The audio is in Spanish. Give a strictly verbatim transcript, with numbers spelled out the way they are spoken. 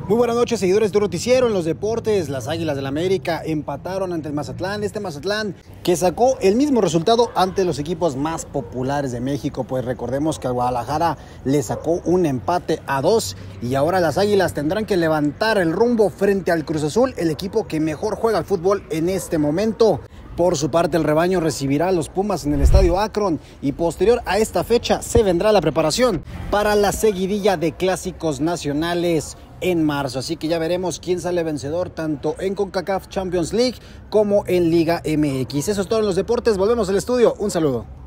Muy buenas noches, seguidores de tu noticiero. En los deportes, las Águilas del América empataron ante el Mazatlán. Este Mazatlán que sacó el mismo resultado ante los equipos más populares de México. Pues recordemos que a Guadalajara le sacó un empate a dos. Y ahora las Águilas tendrán que levantar el rumbo frente al Cruz Azul, el equipo que mejor juega al fútbol en este momento. Por su parte, el rebaño recibirá a los Pumas en el Estadio Akron y posterior a esta fecha se vendrá la preparación para la seguidilla de clásicos nacionales en marzo. Así que ya veremos quién sale vencedor tanto en CONCACAF Champions League como en Liga M X. Eso es todo en los deportes. Volvemos al estudio. Un saludo.